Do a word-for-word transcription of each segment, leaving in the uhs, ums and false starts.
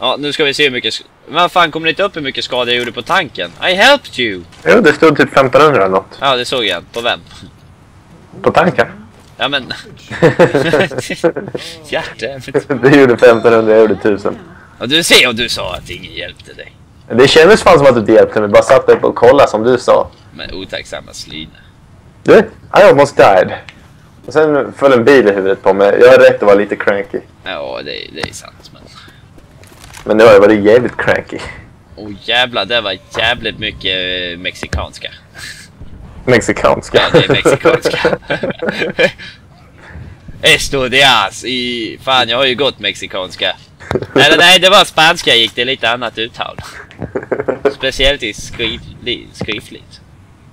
Ja, nu ska vi se hur mycket... Vad fan, kommer det inte upp hur mycket skada jag gjorde på tanken? I helped you! Jo, det stod typ femtonhundra eller något. Ja, det såg jag. På vem? På tanken? Ja, men... Hjärtat. Du gjorde femtonhundra, jag gjorde tusen. Och du ser, och du sa att ingen hjälpte dig. Det kändes fan som att du inte hjälpte mig. Bara satt upp och kolla som du sa. Men otacksamma slina. Du, I almost died. Och sen föll en bil i huvudet på mig. Jag har rätt att vara lite cranky. Ja, det, det är sant, men... Men det var ju var jävligt cranky. Åh oh, jävlar, det var jävligt mycket eh, mexikanska. Mexikanska? Ja, det är mexikanska. Estudias i... Fan, jag har ju gått mexikanska. Eller nej, det var spanska gick det lite annat uttal. Speciellt i skrivli, skriftligt.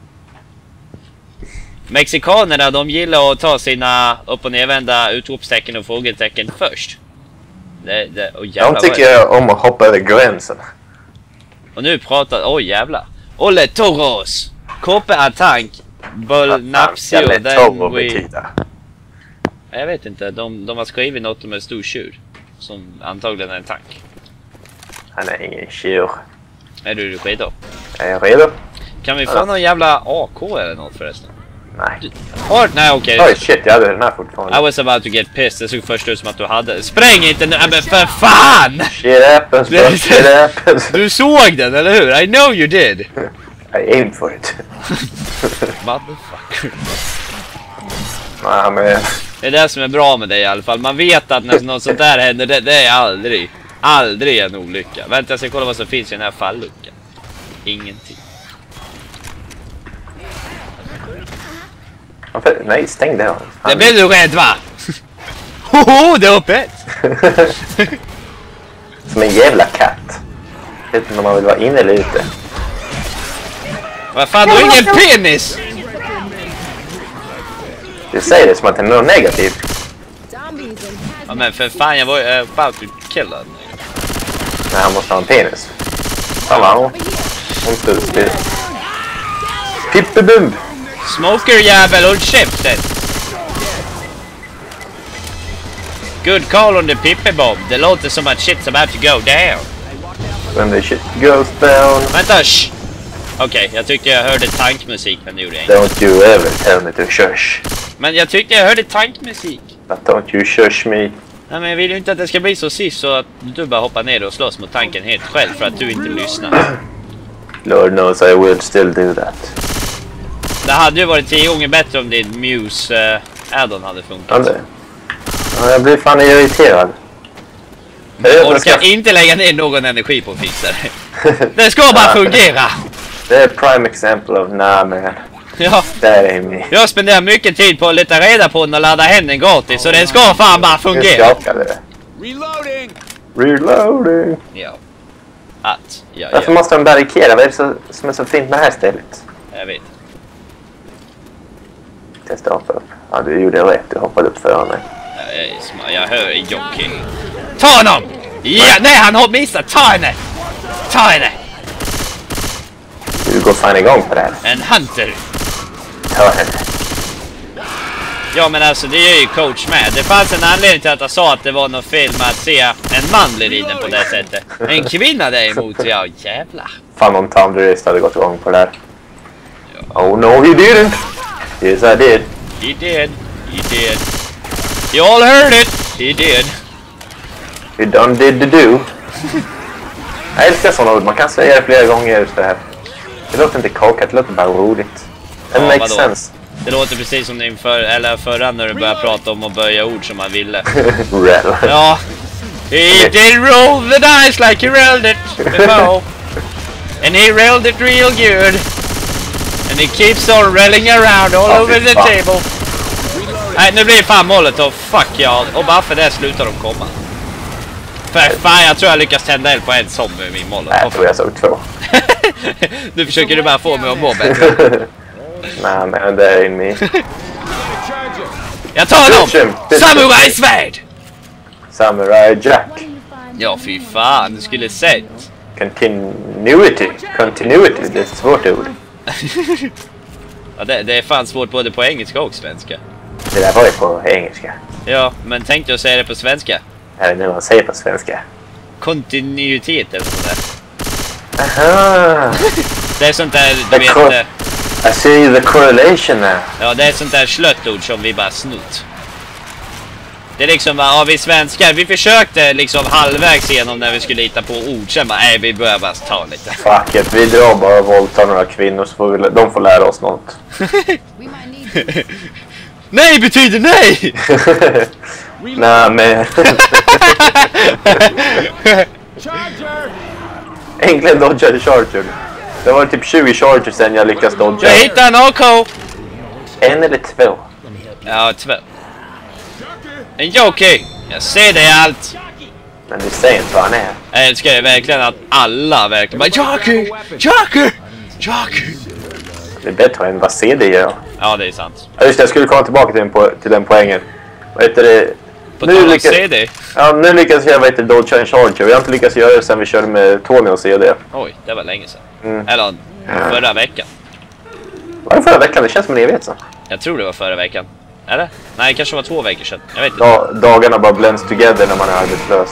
Mexikanerna, de gillar att ta sina upp- och nedvända utropstecken och frågetecken först. Det, det, oh, de tycker om att hoppa över gränsen. Och nu pratar... Oj, oh, jävlar. Ole Toros. Koppe Atank. Bol Napsio. Den vi... Jag vet inte. De, de har skrivit något om en stor tjur. Som antagligen är en tank. Han är ingen tjur. Är du redo? Är jag redo? Kan vi få ja. någon jävla A K eller något förresten? Nej. Oh, nej, okej. Okay. Oj, shit, jag hade den här fortfarande. I was about to get pissed. Det såg först ut som att du hade... Spräng inte nu, men för fan! Shit happens, bro. Shit happens. Du såg den, eller hur? I know you did. I aimed for it. Motherfucker. Nah, men... Det är det som är bra med dig i alla fall. Man vet att när något sånt där händer, det, det är aldrig, aldrig en olycka. Vänta, jag ska kolla vad som finns i den här falluckan. Ingenting. Nej, stäng det. Det blir du rädd, va? Hoho, det är öppet! Som en jävla katt. Jag vet inte om man vill vara inne eller ute. Vad fan, du har ingen penis! Du säger det som att det är något negativt. Ja, men för fan, jag var uh, about to kill den. Nej, han måste ha en penis. Samma hon. Hon stod still. Pippebumb! Smoker jävel, håll käften! Good call on the pippebomb. Det låter som att shit's about to go down. When the shit goes down. Vänta, shh! Okej, okay, jag tyckte jag hörde tankmusik, men det gjorde jag inte. Don't you ever tell me to shush. Men jag tyckte jag hörde tankmusik. But don't you shush me. Nej, men jag vill ju inte att det ska bli så sist så att du bara hoppar ner och slåss mot tanken helt själv för att du inte lyssnar. Lord knows I will still do that. Det hade ju varit tio gånger bättre om din Muse uh, add-on hade funkat. Ja, ja, jag blir fan irriterad. Jag orkar ska... inte lägga ner någon energi på att fixa det. Det ska bara fungera. Det är prime example of nah man. Ja. Det är mig. Jag spenderar mycket tid på att leta reda på den och ladda hem den gratis. Så det ska fan bara fungera. Jag skakade det. Reloading! Reloading! Ja. Att. Ja, Varför ja. måste de barrikera? Vad är det så, som är så fint med det här stället? Jag vet. Testa hoppa upp. Ja, du gjorde rätt. Du hoppade upp för mig. Jag, jag, jag hör Jocke. Ta honom! Ja, nej, han har missat. Ta henne! Ta henne! Du går fan igång på det här. En hunter. Ta henne. Ja, men alltså det är ju coach med. Det fanns en anledning till att jag sa att det var något fel med att se en man bli riden på det sättet. En kvinna däremot, ja jävlar. Fan om Tom Durist hade gått igång på det här. Ja. Oh no, he didn't. Yes, I did. He did. He did. You all heard it. He did. He done did the do. Jag älskar sådana ord. Man kan säga det flera gånger just det här. Det låter inte korkat, det låter bara roligt. It ja, makes vadå? sense. Det låter precis som din för, eller förra när du började prata om att böja ord som man ville. Rell. Ja. He did roll the dice like he rolled it before. And he rolled it real good. And he keeps on rolling around all oh, over the fan. table. Nej, nu blir det fan målet och fuck ja. Och bara för det slutar de komma. För fan, jag tror jag lyckas tända eld på en som med min mål. Nej, jag tror jag såg två. Nu försöker du bara få mig att må bättre. Nej, men det är in mig. Jag tar dem! Samurai-svärd! Samurai Jack. Ja, fy fan, du skulle sett. Continuity. Continuity, det är ett svårt ord. Ja, det, det är fan svårt både på engelska och svenska. Det där var ju på engelska. Ja, men tänkte jag säga det på svenska. Eller nu man säger på svenska. kontinuitet eller sådär. Aha! Det är sånt där, du The vet... cor- eh, I see the correlation now. Ja, det är sånt där slöttord som vi bara snott. Det är liksom bara, ja vi svenskar, vi försökte liksom halvvägs igenom när vi skulle hitta på ord. Sen bara, nej vi börjar bara ta lite. Fuck it, vi drar bara och våldtar några kvinnor så får vi, de får lära oss något. Nej betyder nej! Nej men... Äntligen dodgade Charger. Det var typ tjugo Charger sen jag lyckades dodga. Jag hittade en A K! En eller två? Ja, två. En jockey! Jag ser det allt! Men du säger inte vad han är. Jag älskar ju verkligen att alla verkligen bara jockey! Jockey! Jockey! Det är bättre än vad C D gör. Ja, det är sant. Ja, just det, jag skulle komma tillbaka till den, po- till den poängen. Vad heter det? På Nu tal om lyckas- C D. Ja, nu lyckas jag vad heter det, dodga en Charger. Vi har inte lyckats göra det sen vi körde med Tony och C D. Oj, det var länge sedan. Mm. Eller förra veckan. Var det förra veckan? Det känns som en evighet sedan. Jag tror det var förra veckan. Är det? Nej, det kanske var två veckor sedan. Jag vet inte. Da- dagarna bara blends together när man är arbetslös.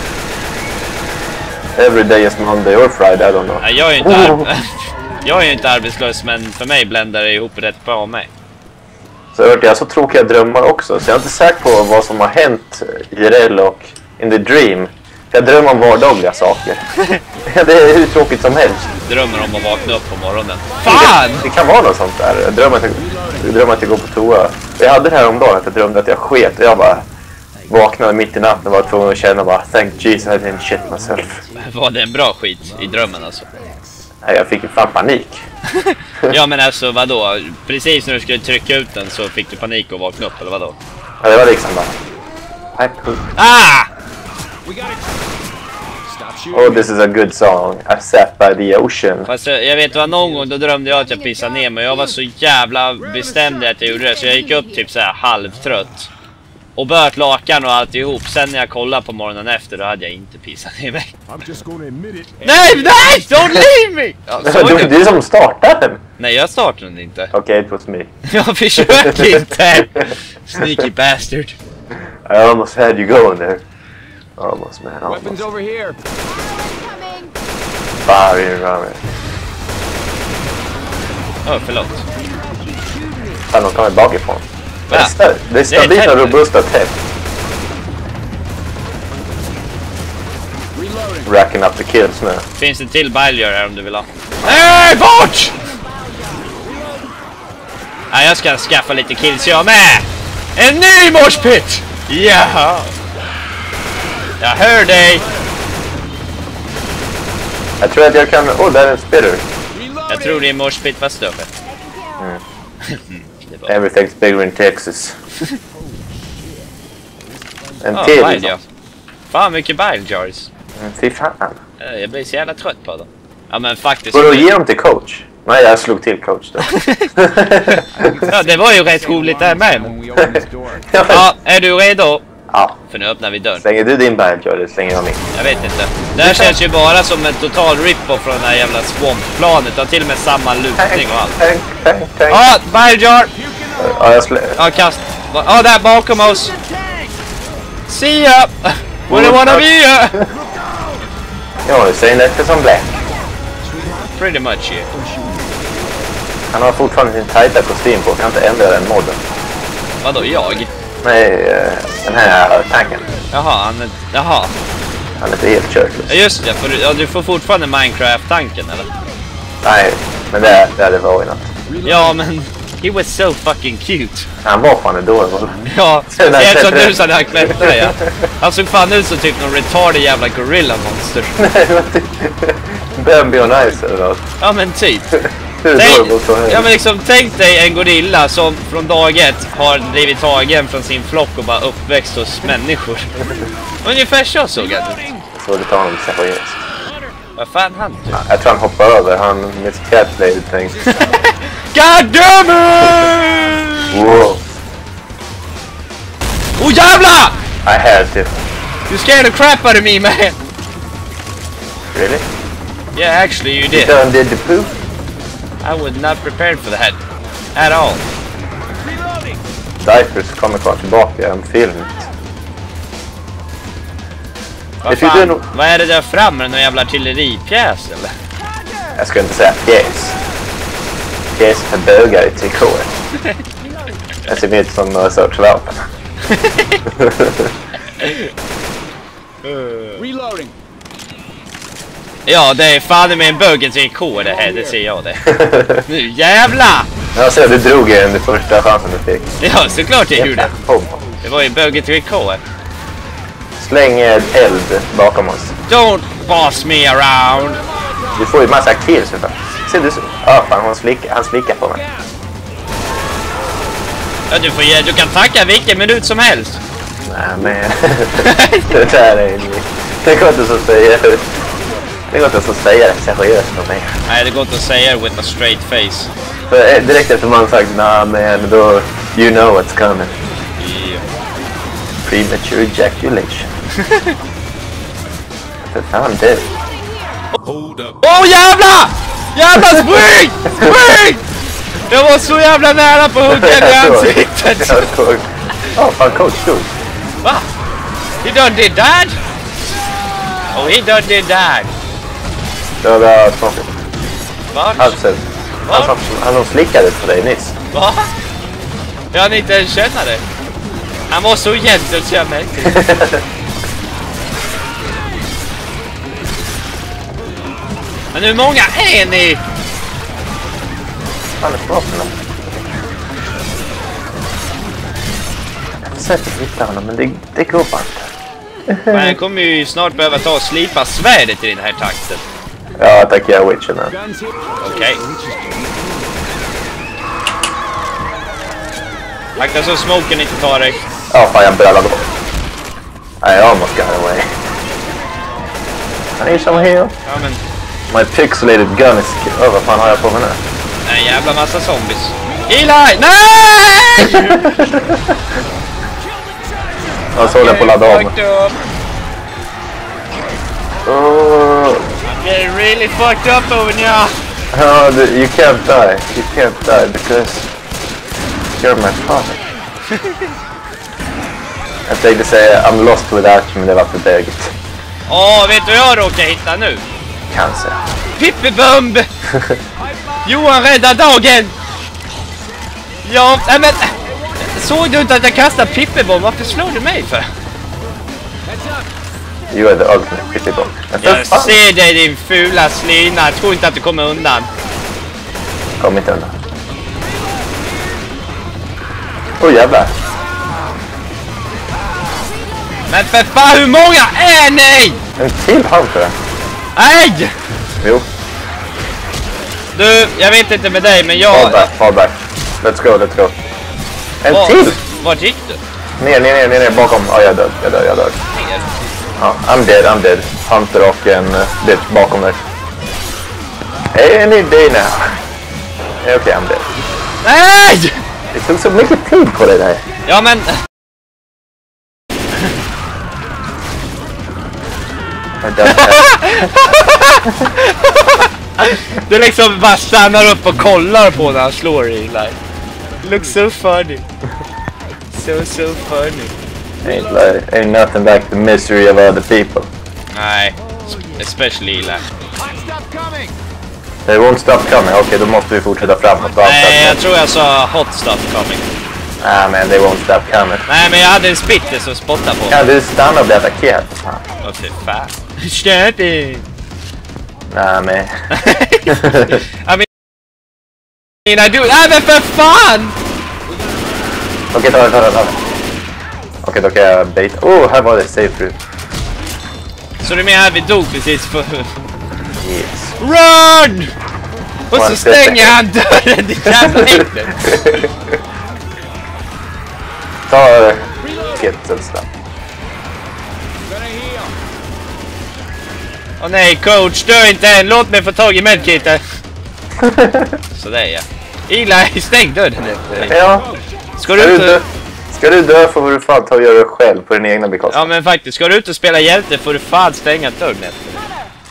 Every day is Monday or Friday, I don't know. Nej, jag är ju inte, ar- jag är ju inte arbetslös, men för mig bländar det ihop rätt bra med mig. Så jag har hört jag har så tråkiga drömmar också. Så jag är inte säker på vad som har hänt i R L och in the dream. Jag drömmer om vardagliga saker. Det är hur tråkigt som helst. Drömmer om att vakna upp på morgonen. Fan! Det kan vara något sånt där. Jag drömmer att jag, jag, drömmer att jag går på toa. Jag hade det här om dagen att jag drömde att jag sket. Och jag bara vaknade mitt i natten och var tvungen att känna bara thank Jesus I didn't shit myself. Var det en bra skit i drömmen alltså? Nej, jag fick ju fan panik. Ja, men alltså vadå? Precis när du skulle trycka ut den så fick du panik och vakna upp, eller vadå? Ja, det var liksom bara... I poop. Ah! Oh, this is a good song. I sat by the ocean. Fast jag, jag vet vad, någon gång då drömde jag att jag pissade ner mig. Jag var så jävla bestämd att jag gjorde det. Så jag gick upp typ så här halvtrött. Och bört lakan och alltihop. Sen när jag kollade på morgonen efter, då hade jag inte pissat ner mig. Nej, nej! Don't leave me! Ja, Det såg var du? du som startade den. Nej, jag startade den inte. Okej, okay, it was me. Jag försöker inte! Sneaky bastard. I almost had you going there. Almost, man. Almost. Weapons over here. Fire in around. Åh, oh, förlåt. Fan, de kommer bakifrån. Det är, Va? sta- det är stabila tätt. och robusta tätt. Racking up the kills nu. Finns det till biljör här om du vill ha? Nej, bort! Ja, jag ska skaffa lite kills jag med! En ny morspit! Ja! Jag hör dig! Jag tror att jag kan... Oh, där är en spitter. Jag tror din morspit var större. Mm. Det var... Everything's bigger in Texas. En Ja, till. bile, ja. Fan, mycket biljars. Mm, fy fan. Jag blir så jävla trött på dem. Ja, men faktiskt... Får du ge dem till coach? Nej, jag slog till coach då. Ja, det var ju rätt roligt där med. When we open this door. Ja, är du redo? Ja. För nu öppnar vi dörren. Slänger du din biljard eller slänger jag min? Jag vet inte. Det här känns ju bara som en total rip-off från det här jävla swamp-planet. Det har till och med samma lutning och allt. Tank, tank, tank. Ja, bilejar! Ja, jag slä... Ja, kast. Ja, där bakom oss. See ya! Where do you wanna be? Ja, du säger det som black. Pretty much, yeah. Han har fortfarande sin tajta kostym på. Kan inte ändra den modden. Vadå, jag? Nej, eh, den här tanken. Jaha, han är... Jaha. Han är inte helt shirtless. Ja, just det. För, ja, du får fortfarande Minecraft-tanken, eller? Nej, men det, det hade varit något. Ja, men... He was so fucking cute. Han var fan adorable. Ja, speciellt som du sa när han klättrade, ja. Han såg fan ut som typ någon retarded jävla gorilla-monster. Nej, det var typ... Bambi och Nice eller något. Ja, men typ. Hur adorable så Tänk, ja, men liksom, tänk dig en gorilla som från dag ett har blivit tagen från sin flock och bara uppväxt hos människor. Ungefär så såg han ut. Så det tar honom seriöst. Vad fan han du? Ja, jag tror han hoppar över han med sitt catblade thing. God damn it! Wow. Oh jävlar! I had to. You scared the crap out of me, man. Really? Yeah, actually you You did. done did the poop? I was not prepared for that at all. Diapers kommer kvar tillbaka. I'm feeling it. Vad fan? Vad är det där framme? Någon jävla artilleripjäs eller? Jag ska inte säga pjäs. Pjäs för bögar i trikå. Jag ser ut som några sorts vapen. Reloading. Ja, det är fan med en bög i trikå det här, det ser jag det. Nu jävla! Jag ser du drog en det första chansen du fick. Ja, såklart jag gjorde. Det var ju en bög i trikå. Släng eld bakom oss. Don't boss me around. Du får ju massa kills utav. Ser du så? Ja, fan, hon slickar, han slickar på mig. Ja, du får ge, du kan tacka vilken minut som helst. Nej, men det där är ju... Det går inte så att säga. Det går inte så att säga det seriöst för mig. Nej, det går inte att säga with a straight face. För direkt efter man sagt, nah man, då... You know what's coming. Yeah. Premature ejaculation. För fan, det... Åh, oh, jävla! Jävla spring! Spring! Jag var så jävla nära på huggen i ansiktet. Jag såg. Åh, fan, coach stod. Va? He done did that? Oh, he done did that. Det var smakligt. Va? Alltså, han som, han som slickade på dig nyss. Va? Jag hann inte ens känna det. Han var så gentle så jag märkte det. Men hur många är ni? Han är smakligt. Jag försöker hitta honom, men det, det går bara inte. Men han kommer ju snart behöva ta och slipa svärdet i den här takten. Ja, tack jag Witcher nu. Okej. Okay. Akta så smoken inte tar dig. Ja, fan jag brallade bort. I almost got away. I need some heal. Ja, men... My pixelated gun is... Oh, vad fan har jag på mig nu? En jävla massa zombies. Eli! Nej! Jag såg den på ladda om. Oh. I'm getting really fucked up over now. Oh, the, you can't die. You can't die because you're my father. Jag tänkte säga I'm lost without you, men det var för bögigt. Åh, oh, vet du vad jag råkar hitta nu? Cancer. Pippibomb! Johan räddar dagen! Ja, nej men... Såg du inte att jag kastade pippibomb? Varför slår du mig för? You are the ultimate pippibomb. Jag ser dig din fula slina. Jag tror inte att du kommer undan. Kom inte undan. Åh oh, jävlar. Men för fan, hur många är ni? En till hunter. Nej! Jo. Du, jag vet inte med dig, men jag... Fall back, fall back. Let's go, let's go. En Var, till! vart gick du? Ner, ner, ner, ner, ner, bakom. Ja, oh, jag dör, jag dör, jag dör. Ner? Ja, I'm dead, I'm dead. Hunter och en uh, bitch bakom dig. Any day now. Okej, okay, I'm dead. Nej! Det tog så mycket tid på det där. Ja, men... Du liksom bara stannar upp och kollar på när han slår i like. Looks so funny. So so funny. Ain't like ain't nothing like the misery of other people. Nej, especially Eli. They won't stop coming. Okej, okay, då måste vi fortsätta framåt. Nej, jag tror jag sa hot stuff coming. Ah man, they won't stop coming. Nej, men jag hade en spitter som spottade på. Kan du stanna och bli attackerad? Åh, fy fan. Stop it. Nej, men... I mean... I do... Nej, men för fan! Okej, ta det, ta det, ta det. Okej, då kan jag bait. Oh, här var det safe route. Så du menar att vi dog precis för... Yes. Run! Och så stänger han dörren, ditt jävla äckligt. Ta kitteln snabbt. Åh oh, nej, coach, dö inte än. Låt mig få tag i medkiten. Sådär ja. Eli, stäng dörren efter dig. Ja. Ska du ut och... Ska du dö får du fan ta och göra det själv på din egna bekostnad. Ja men faktiskt, ska du ut och spela hjälte får du fan stänga dörren efter dig.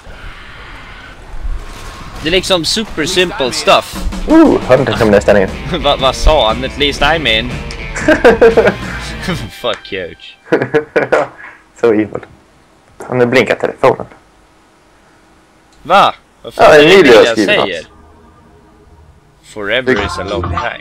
Det är liksom super simple stuff. Ooh, han kom nästan in. Vad va sa han? At least I'm in. Fuck coach. So evil. Nu blinkar telefonen. Va? Vad fan Ja, är det Emilio har jag skrivit säger? Forever is a long time.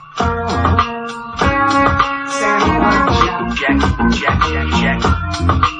Check, check, check, check.